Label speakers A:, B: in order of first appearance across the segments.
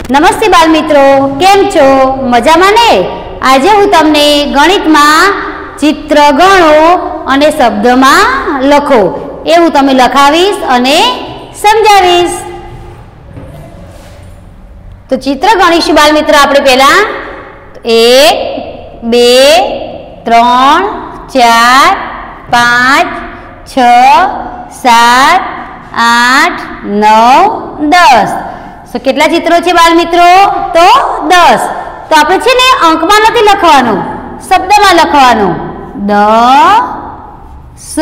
A: नमस्ते बाल मित्रों, केम छो? मजामां ने? आजे हूँ तमने गणित में चित्र गणो अने शब्द में लखो ए हूँ तमे लखावीश अने समजावीश। तो चित्र गणीशुं बाल मित्र आपणे पहेला 1 2 3 4 5 6 7 8 9 10 सो केटला चित्रों छे बाल मित्रों? तो 10। तो आपणे छे ने अंक में नथी लखवानुं, शब्द में लखवानुं 10।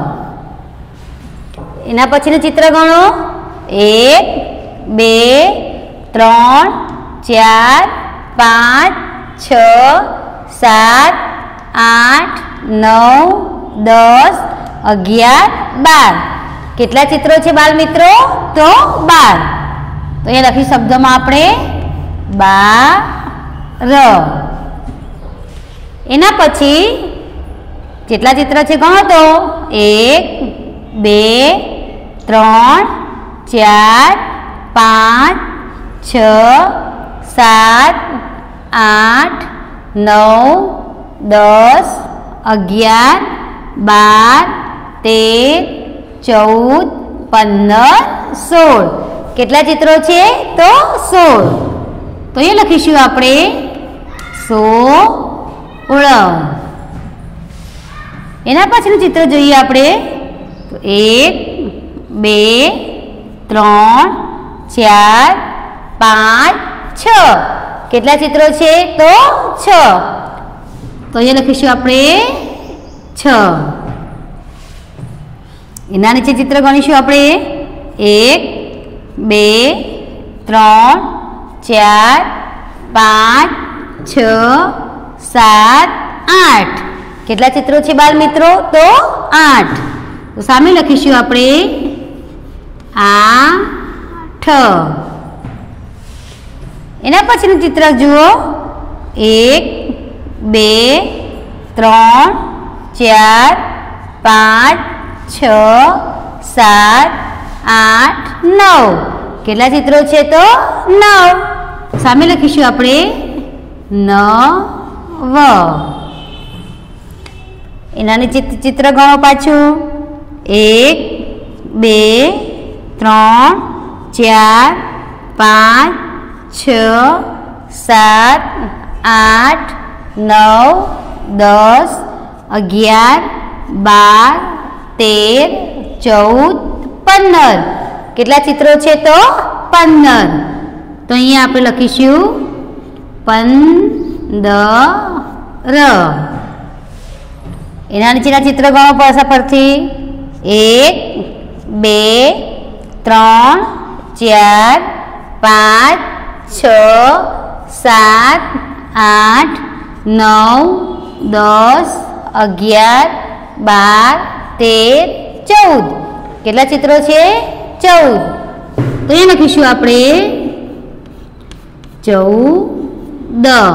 A: एना पछीनुं चित्र गणो 1 2 3 4 5 6 7 8 9 10 11 12 केटला चित्रों छे बाल मित्रों? तो 12। तो ये लखी शब्द में आपणे 12। एना पछी केटला चित्र छे गणो तो 1 2 3 4 5 6 7 8 9 10 11 12 13 14 15 16 केटला चित्रों छे? तो 16। तो ये लखीशुं आपणे 16। एना पछीनुं चित्र जोईए आपणे तो 1 2 3 4 5 6 केटला चित्रों छे? तो 6। तो ये लखीशुं आपणे 6। एना नीचे चित्र गणीशुं आपणे 1 2 3 4 5 6 7 8 केटला चित्रों छे बाल मित्रों? तो 8। तो सामे लखीशुं आपणे 8। एना पछीनुं चित्र जुओ 1 2 3 4 5 6 7 8 9 केटला चित्रों छे? तो 9। सामे लखीशुं आपणे 9। एना नीचे चित्र गणो पाछुं 1 2 3 4 5 6 7 8 9 10 11 12 13 14 15 केटला चित्रों छे? तो 15। तो अहींया आपणे लखीशुं 15। एना नीचेना चित्र गणो पाछा परथी 1 2 3 4 5 6 7 8 9 10 11 12 13 14 केटला चित्रों छे? 14। तो ये लखीशुं आपणे 14।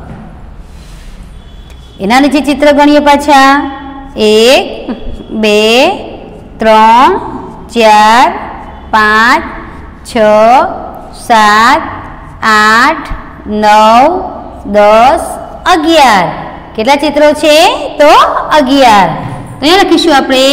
A: एना नीचे चित्र गणीए पाछा 1 2 3 4 5 6 7 8 9 10 11 केटला चित्रों छे? तो 11। तो ये लखीशुं आपणे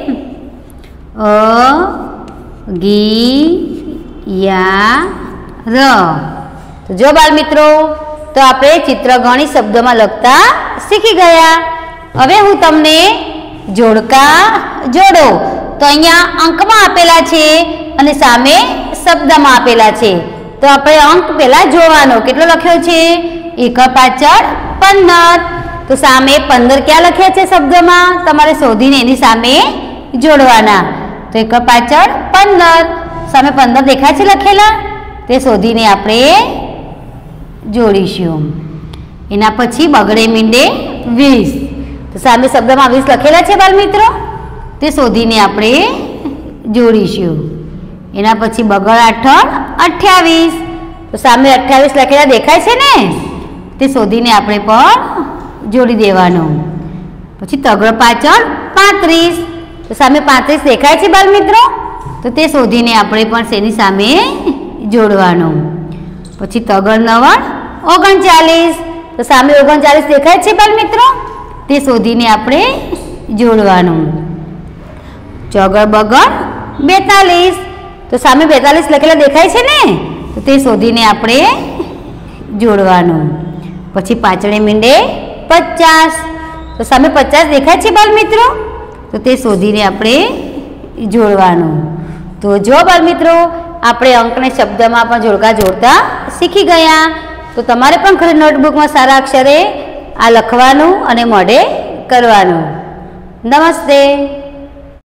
A: 11। तो जो बाल मित्रों, तो आपणे चित्र गणी शब्द में लगता शीखी गया। हवे हूँ तमने जोड़का जोड़ो। तो अहींया अंक में आपेला छे अने सामे शब्द में आपेला छे। तो आपणे अंक पहेला जोड़वानो। केटलो लख्यो छे? 1 पाछळ 15। तो सामे 15 क्या लख्या छे शब्द में? तमारे शोधीने एनी सामे जोड़वाना। तो 1 पाछळ 15 सामे 15 देखाय छे लखेला ते शोधीने आपणे जोड़ीशुं। एना पछी बगड़े मींडे 20। तो सामे शब्द में 20 लखेला छे बाल मित्रों, ते शोधीने आपणे जोड़ीशुं। एना पछी बगड़ 8 28। तो सामे 28 लखेला देखाय छे ने, ते शोधीने आपणे पण जोड़ी देवानुं। पछी तगड़ पाछळ 35। तो सामे 35 देखाय छे बाल मित्रों, तो ते शोधीने आपणे पण तेनी सामे जोड़वानुं। પછી તગર 9 39, તો સામે 39 દેખાય છે બાળ મિત્રો, તે શોધીને આપણે જોડવાનું. ચોગર બગર 42, તો સામે 42 લખેલા દેખાય છે ને, તો તે શોધીને આપણે જોડવાનું. પછી પાંચડે મીંડે 50, તો સામે 50 દેખાય છે બાળ મિત્રો, તો તે શોધીને આપણે જોડવાનું. તો જો બાળ મિત્રો આપણે અંકને શબ્દમાં પણ જોડકા જોડતા શીખી ગયા. તો તમારે પણ ઘરે નોટબુકમાં સારા અક્ષરે આ લખવાનું અને મોઢે કરવાનું. નમસ્તે.